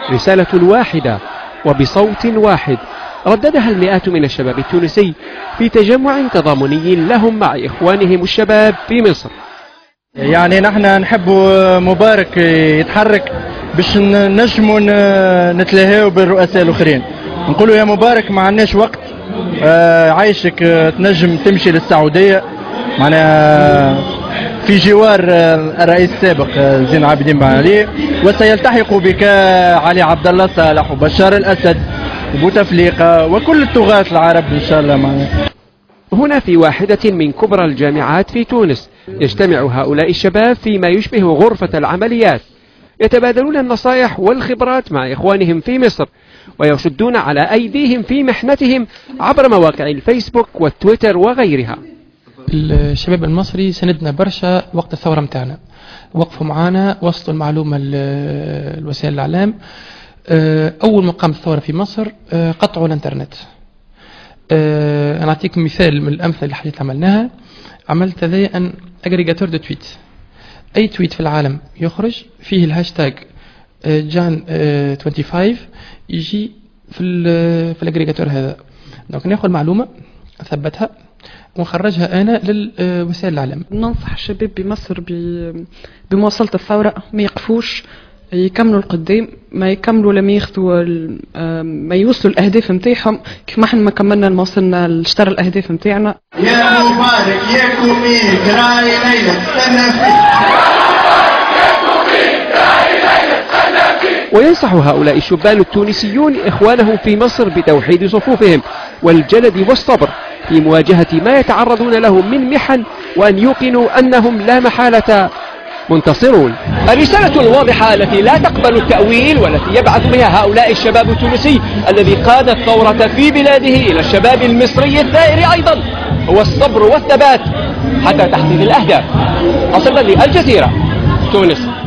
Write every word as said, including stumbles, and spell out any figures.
رسالة واحدة وبصوت واحد رددها المئات من الشباب التونسي في تجمع تضامني لهم مع إخوانهم الشباب في مصر. يعني نحن نحب مبارك يتحرك باش نجموا نتلاهاو بالرؤساء الاخرين، نقولوا يا مبارك ما عندناش وقت، عايشك تنجم تمشي للسعوديه معناها في جوار الرئيس السابق زين العابدين بن علي، وسيلتحق بك علي عبد الله صالح وبشار الاسد وبوتفليقه وكل الطغاة العرب ان شاء الله معناها. هنا في واحدة من كبرى الجامعات في تونس يجتمع هؤلاء الشباب فيما يشبه غرفة العمليات، يتبادلون النصائح والخبرات مع إخوانهم في مصر، ويشدون على أيديهم في محنتهم عبر مواقع الفيسبوك والتويتر وغيرها. الشباب المصري سندنا برشا وقت الثورة متاعنا، وقفوا معانا، وصلوا المعلومة لوسائل الإعلام. أول ما قامت الثورة في مصر قطعوا الانترنت. أنا أعطيكم مثال من الأمثلة اللي حاجات عملناها. عملت ذي أن أجريجاتور دو تويت، أي تويت في العالم يخرج فيه الهاشتاج جان خمسة وعشرين يجي في في الأجريجاتور هذا. دونك ناخذ معلومة أثبتها ونخرجها أنا للوسائل الإعلام. ننصح الشباب بمصر بمواصلة الثورة، ما يقفوش، يكملوا القدام، ما يكملوا لما ياخذوا ما يوصلوا الاهداف نتاعهم كيف ما احنا ما كملنا ما وصلنا لشطر الاهداف نتاعنا. يا مبارك يا كوميك راي ليلة استنى فيك. وينصح هؤلاء الشبان التونسيون إخوانهم في مصر بتوحيد صفوفهم والجلد والصبر في مواجهة ما يتعرضون له من محن، وأن يوقنوا أنهم لا محالة منتصرون. الرسالة الواضحة التي لا تقبل التأويل والتي يبعث بها هؤلاء الشباب التونسي الذي قاد الثورة في بلاده إلى الشباب المصري الثائر أيضا هو الصبر والثبات حتى تحقيق الأهداف. حسب الجزيرة، تونس.